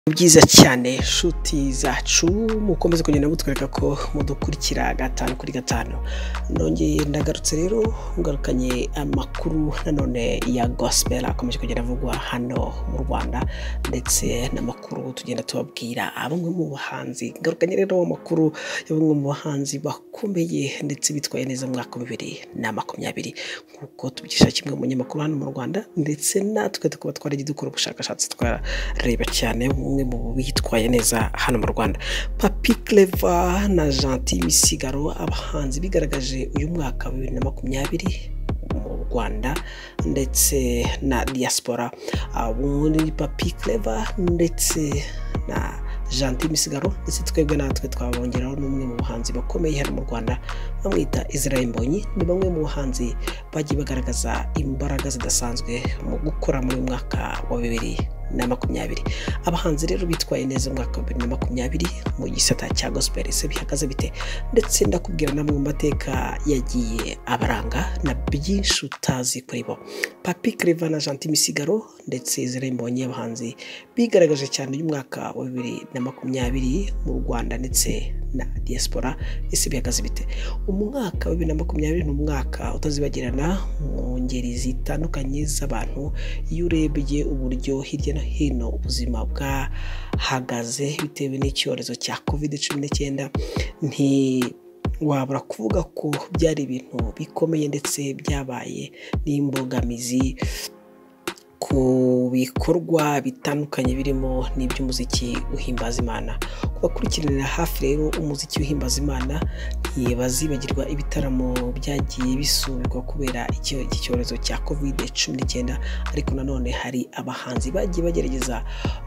Byiza cyane nshuti zacu mukomeze kugenda mutwereka ko mudukurikira gatanu kuri gatanu. Nongeye ndagarutse rero ngarukanye amakuru nanone ya gospel akomeje kugenda avugwa hano mu Rwanda ndetse n'amakuru tugenda tubabwira bamwe mu bahanzi. Ngarukanye rero amakuru ya bamwe mu bahanzi bakomeye ndetse bitwaye neza mu mwaka wa 2020 nkuko tubyisha kimwe mu nyamakuru hano mu Rwanda, ndetse natwe tukaba twaragiye dukora ubushakashatsi twarareba cyane umwe mu bitwaye neza hano mu Rwanda. Papi Clever na Gentil Misigaro, abahanzi bigaragaje uyu mwaka wa 2020 mu Rwanda ndetse na diaspora. Muri Papi Clever ndetse na Gentil Misigaro ndetse twebwe natwe twabongeraho n'umwe mu bahanzi bakomeye hano mu Rwanda bamwita Israel Mbonyi. Ni bamwe mu bahanzi bagiye bagaragaza imbaraga zidasanzwe mu gukora muri mwaka wa 2020. Abahanzi rero bitwaye neza mu mwaka wa 2020 mu gisata cya gospel ese bihagaze bite, ndetse ndakubwira namwe mu mateka yagiye abaranga na byinshi utazi kuri bo. Papi Clever na Gentil Misigaro ndetse Israel Mbonyi, abahanzi bigaragaje cyane uyu mwaka wa 2020 mu Rwanda ndetse na diaspora ese bihagaze bite. Umwaka wa 2020 ni umwaka utazibagirana mu ngeri zitandukanye z'abantu. Iyo urebye uburyo hirya no hino ubuzima bwahagaze bitewe n'icyorezo cya COVID-19, wabura kuvuga ko byari ibintu bikomeye ndetse byabaye n'imbogamizi ku bikorwa bitandukanye birimo n'iby'umuziki uhimbaza Imana. Kubakurikiranira hafi rero umuziki uhimbaza Imana ntibazibagirwa ibitaramo byagiye bisubikwa kubera iki cyorezo cya COVID-19, ariko nanone hari abahanzi bagiye bagerageza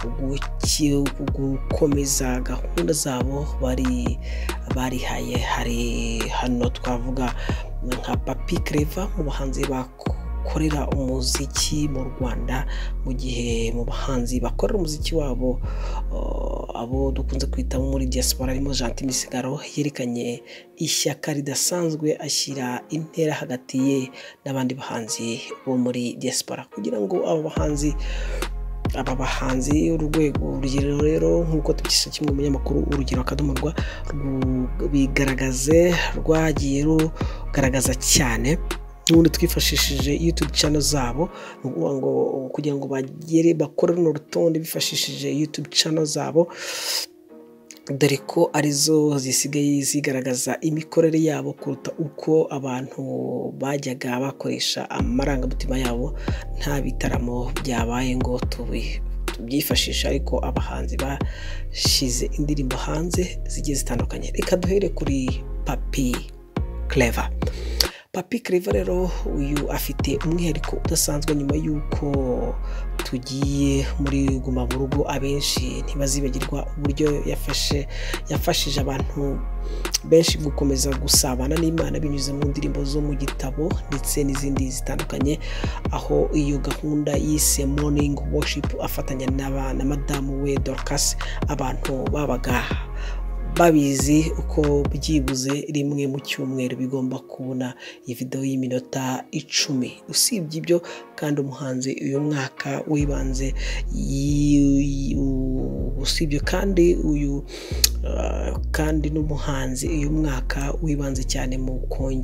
gukomeza gahunda zabo barihaye. Hari hano twavuga nka Papi Clever mu bahanzi bakorera umuziki mu Rwanda, mu gihe mu bahanzi bakorera umuziki wabo abo dukunze kwita muri diaspora harimo Gentil Misigaro yerekanye ishyaka ridasanzwe, ashyira intera hagati ye n'abandi bahanzi bo muri diaspora kugira ngo aba bahanzi urwego urugero rero nkuko tubyisha kimwe mu nyamakuru urugero akadomorwa bigaragaze rwagiye rugaragaza cyane. N'ubundi twifashishije YouTube channel zabo ngo kugira ngo bakore no rutonde bifashishije YouTube channel zabo, dore ko arizo zisigaye zigaragaza imikorere yabo kuruta uko abantu bajyaga bakoresha amarangamutima yabo nta bitaramo byabaye ngo tubyifashisha. Ariko abahanzi bashize indirimbo hanze zigiye zitandukanye. Reka duhere kuri Papi Clever. Papi Clever rero uyu afite umwihariko udasanzwe nyuma y'uko tugiye muri Guma mu Rugo. Abenshi ntibazibagirwa uburyo yafashije abantu benshi gukomeza gusabana n'Imana binyuze mu ndirimbo zo mu gitabo ndetse n'izindi zitandukanye, aho iyo gahunda yise Morning Worship afatanya na madamu we Dorcas. Abantu babaga babizi uko byibuze rimwe mu cyumweru bigomba kubona iyi video y'iminota 10. Usibye ibyo kandi umuhanzi uyu mwaka wibanze kandi n'umuhanzi uyu mwaka wibanze cyane mu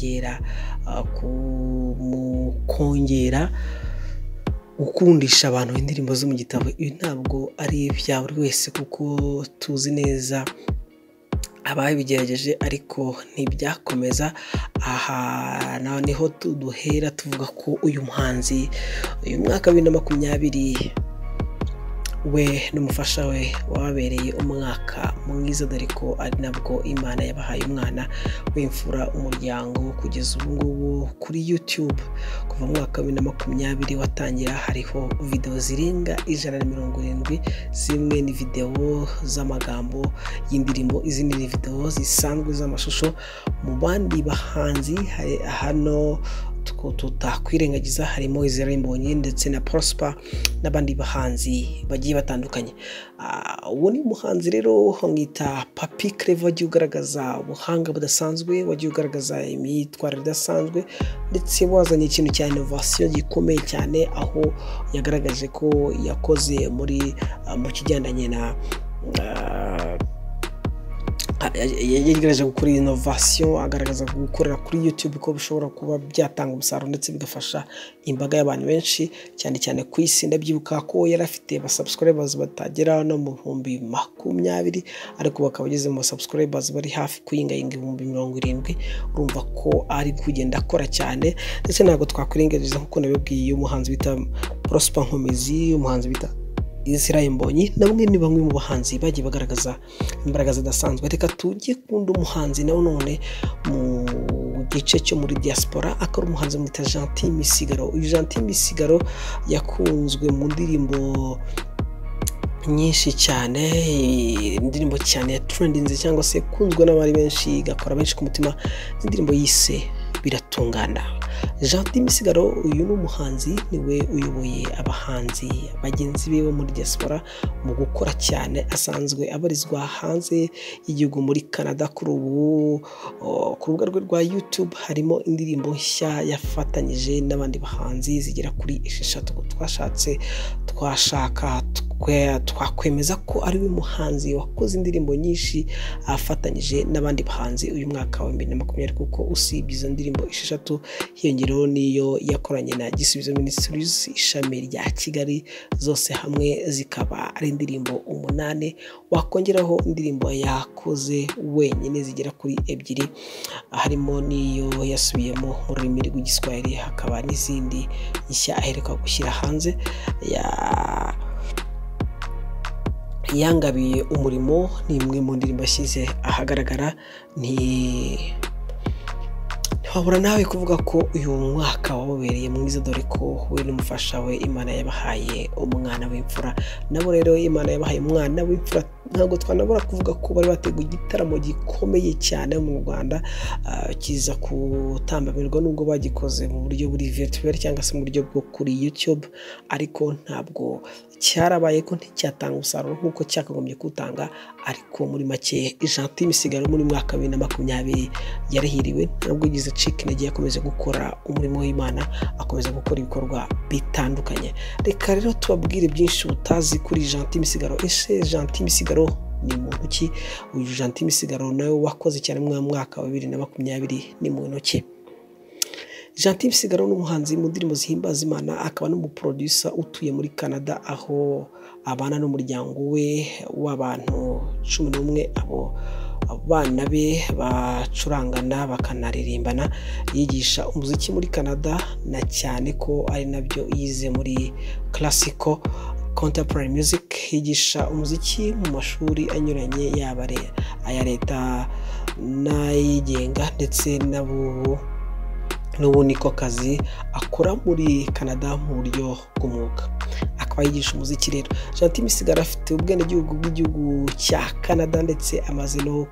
kongera gukundisha abantu indirimbo zo mu gitabo. Ibi ntabwo ari ibya buri wese kuko tuzi neza ababigerageje ariko ntibyakomeza. Aha niho duhera tuvuga ko uyu muhanzi uyu mwaka wa 2020 we n'umufasha we wababereye umwaka mwiza, dore ko ari nabwo Imana yabahaye umwana w'imfura umuryango. Kugeza ubu ngubu kuri YouTube kuva mu mwaka wa 2020 watangira hariho video zirenga 170. Zimwe ni video z'amagambo y'indirimbo, izindi ni video zisanzwe z'amashusho. Mu bandi bahanzi hano tutakwirengagiza harimo Israel Mbonyi ndetse na Prosper n'abandi bahanzi bagiye batandukanye. Uwo ni umuhanzi rero mwita Papy Clever, wagiye ugaragaza ubuhanga budasanzwe, wagiye ugaragaza imyitwarire idasanzwe ndetse wazanye ikintu cya innovation gikomeye cyane, aho yagaragaje ko yakoze mu kigendanye na yagerageza gukora innovation, agaragaza gukorera kuri YouTube ko bishobora kuba byatanga umusaruro ndetse bigafasha imbaga y'abantu benshi cyane cyane ku isi. Ndabyibuka ko yari afite ba subscribers batagera no mu 20,000 ariko bakaba bageze mu subscribers bari hafi kuyingayinga 70,000. urumva ko ari kugenda akora cyane ndetse ntabwo twakwirengagiza nkuko nabibwiye umuhanzi bita Prosper Nkomezi, umuhanzi bita Israel Mbonyi, namwe ni bamwe mu bahanzi bagiye bagaragaza imbaraga zidasanzwe. Reka tujye kundi umuhanzi nawe none mu gice cyo muri diaspora, akora umuhanzi mwita Gentil Misigaro. Uyu Gentil Misigaro yakunzwe mu ndirimbo nyinshi cyane, indirimbo cyane ya trendinze cyangwa se kunzwe n'abari benshi, gakora benshi ku mutima, indirimbo yise Biratungana. Gentil Misigaro uyu ni umuhanzi, niwe uyoboye abahanzi bagenzi be bo muri diaspora mu gukora cyane, asanzwe abarizwa hanze y'igihugu muri Canada. Kuri ubu ku rubuga rwe rwa YouTube harimo indirimbo nshya yafatanyije n'abandi bahanzi zigera kuri 6. Twakwemeza ko ari we muhanzi wakoze indirimbo nyinshi afatanyije n'abandi bahanzi uyu mwaka wa 2020, kuko usibye izo ndirimbo 6 hiyongereho niyo yakoranye na Gisubizo Ministries ishami rya Kigali, zose hamwe zikaba ari indirimbo 8. wakongeraho indirimbo yakoze wenyine zigera kuri 2, harimo niyo yasubiyemo mu rurimi rw'igiswahili, hakaba n'izindi nshya aheruka gushyira hanze. Yangabiye umurimo ni imwe mu ndirimbo ashyize ahagaragara. Ntiwabura nawe kuvuga ko uyu mwaka wababereye mwiza, dore ko we n'umufasha we Imana yabahaye umwana w'imfura. Nabo rero Imana yabahaye umwana w'imfura, ntabwo twanabura kuvuga ko bari bateguye igitaramo gikomeye cyane mu Rwanda, kiza kutambamirwa nubwo bagikoze mu buryo buri virtuel cyangwa se mu buryo bwo kuri YouTube, ariko ntabwo cyarabaye ko nticyatanga umusaruro nkuko cyakagombye kutanga. Ariko muri make Gentil Misigaro muri mwaka 2020 yarahiriwe, ntabwo yigize cika intege, yakomeje gukora umurimo w'Imana, akomeza gukora ibikorwa bitandukanye. Reka rero tubabwire byinshi utazi kuri Gentil Misigaro. Ese Gentil Misigaro ni muntu ki? Uyu Gentil Misigaro nawe wakoze cyane mu mwaka wa 2020 ni muntu ki? Gentil Misigaro ni umuhanzi mu ndirimbo zihimbaza Imana, akaba n'umuproducer utuye muri Canada, aho abana n'umuryango we w'abantu 11. abo abana be bacurangana bakanaririmbana, yigisha umuziki muri Canada, na cyane ko ari nabyo yize muri classical contemporary music. Yigisha umuziki mu mashuri anyuranye, yaba aya leta n'ayigenga ndetse n'ubu niko kazi akora muri Canada mu buryo bw'umwuga, akaba yigisha umuziki. Rero Gentil Misigaro afite ubwenegihugu bw'igihugu cya Canada ndetse amaze no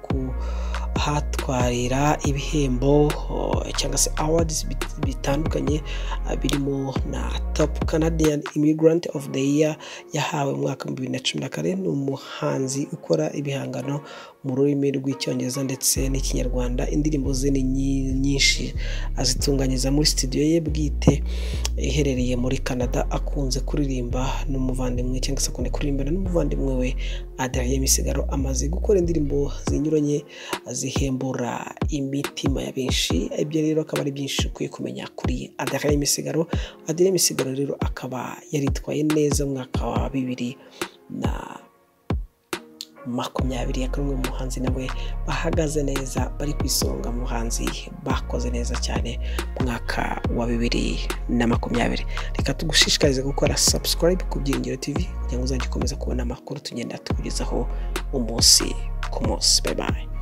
kuhatwarira ibihembo cyangwa se awards bitandukanye, birimo na Top Canadian Immigrant of the Year yahawe mu mwaka 2014. ni umuhanzi ukora ibihangano mu rurimi rw'icyongereza ndetse n'ikinyarwanda. Indirimbo ze ni nyinshi azitunganyiriza muri studio ye bwite iherereye muri Canada. Akunze kuririmba n'umuvandimwe cyangwa se akunda kuririmbana n'umuvandimwe we Adrien Misigaro. Amaze gukora indirimbo zinyuranye zihembura imitima ya benshi. Ibyo rero akaba ari byinshi ukwiye kumenya kuri Adrien Misigaro. Adrien Misigaro rero akaba yaritwaye neza mu mwaka wa 2020, yakamwe mu muhanzi nawe bahagaze neza, bari kwisonga mu muhanzi bakoze neza cyane mu mwaka wa 2020. Reka tugushishikarize gukora subscribe ku Byiringiro TV kugira ngo uzajye ukomeza kubona amakuru tugenda tukugezaho umunsi ku munsi. Bye bye.